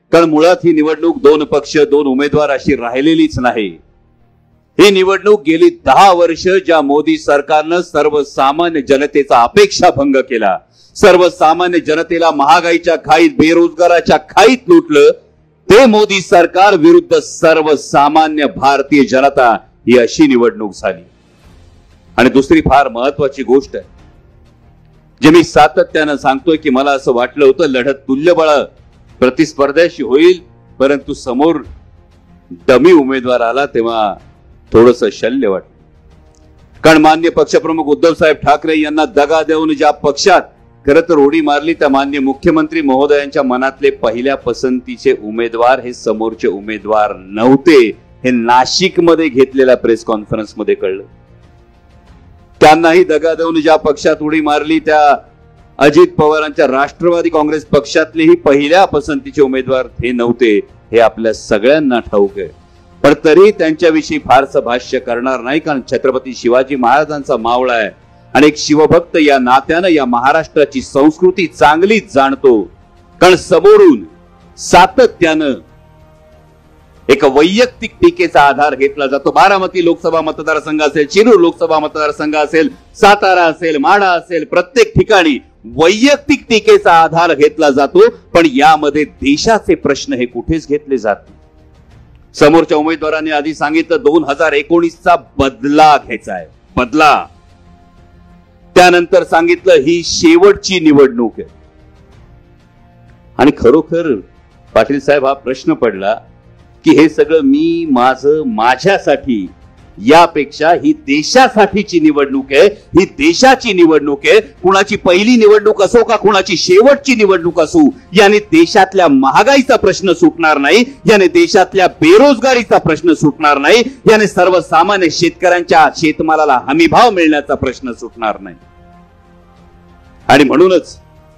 कारण मुळात ही निवडणूक दोन पक्ष दोन उमेदवार अशी राहिलेलीच नाही। ही निवडणूक गेली 10 वर्ष ज्या मोदी सरकारनं सर्वसामान्य जनतेचा अपेक्षाभंग केला, सर्वसामान्य जनतेला महागाईच्या खाईत बेरोजगाराच्या खाईत लुटलं, ते मोदी सरकार विरुद्ध सर्वसामान्य भारतीय जनता ही अशी निवडणूक झाली। आणि दुसरी फार महत्वाची गोष्ट आहे जे मी सातत्यानं सांगतोय की मला असं वाटलं होतं लढत तुल्यबळ प्रतिस्पर्ध्याशी होईल, परंतु समोर डमी उमेदवार आला तेव्हा थोडस शल्य वाटलं। कारण माननीय पक्षप्रमुख उद्धव साहेब ठाकरे यांना दगा देऊन ज्या पक्षात खरं तर उडी मारली त्या माननीय मुख्यमंत्री महोदयांच्या मनातले पहिल्या पसंतीचे उमेदवार हे समोरचे उमेदवार नव्हते, हे नाशिकमध्ये घेतलेल्या प्रेस कॉन्फरन्स मध्ये कळलं। त्यांनाही दगा देऊन ज्या पक्षात उडी मारली त्या अजित पवारांच्या राष्ट्रवादी काँग्रेस पक्षातलेही पहिल्या पसंतीचे उमेदवार हे नव्हते, हे आपल्या सगळ्यांना ठाऊक आहे। पण तरी त्यांच्याविषयी फारसं भाष्य करणार नाही, कारण छत्रपती शिवाजी महाराजांचा मावळा आहे आणि एक शिवभक्त या नात्यानं या महाराष्ट्राची संस्कृती चांगलीच जाणतो। कारण समोरून सातत्यानं एक वैयक्तिक टीकेचा आधार घेतला जातो। बारामती लोकसभा मतदारसंघ असेल, शिरूर लोकसभा मतदारसंघ असेल, सातारा असेल, माढा असेल, प्रत्येक ठिकाणी वैयक्तिक टीकेचा आधार घेतला जातो, पण यामध्ये देशाचे प्रश्न हे कुठेच घेतले जात नाही। समोरच्या उमेदवारांनी आधी सांगितलं 2019चा बदला घ्यायचा आहे, बदला। त्यानंतर सांगितलं ही शेवटची निवडणूक आहे। आणि खरोखर पाटील साहेब हा प्रश्न पडला की हे सगळं मी माझं माझ्यासाठी यापेक्षा ही देशासाठीची निवडणूक आहे, ही देशाची निवडणूक आहे। कुणाची पहिली निवडणूक असो का कुणाची शेवटची निवडणूक असो, याने देशातल्या महागाईचा प्रश्न सुटणार नाही, याने देशातल्या बेरोजगारीचा प्रश्न सुटणार नाही, याने सर्वसामान्य शेतकऱ्यांच्या शेतमालाला हमीभाव मिळण्याचा प्रश्न सुटणार नाही। आणि म्हणूनच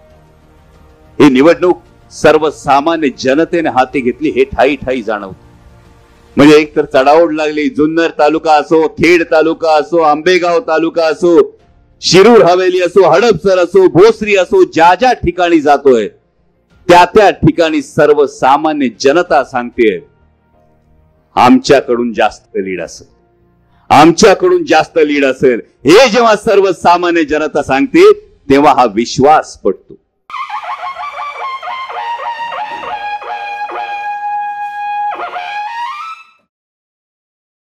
ही निवडणूक सर्वसामान्य जनतेने हाती घेतली हे ठाई ठाई जाणवतं। म्हणजे एक तर चढाओढ लागली, जुन्नर तालुका असो, खेड तालुका असो, आंबेगाव तालुका असो, शिरूर हवेली असो, हडपसर असो, भोसरी असो, ज्या ज्या ठिकाणी जातोय त्या त्या ठिकाणी सर्वसामान्य जनता सांगते आमच्याकडून जास्त लीड असेल, आमच्याकडून जास्त लीड असेल। हे जेव्हा सर्वसामान्य जनता सांगते तेव्हा हा विश्वास पडतो।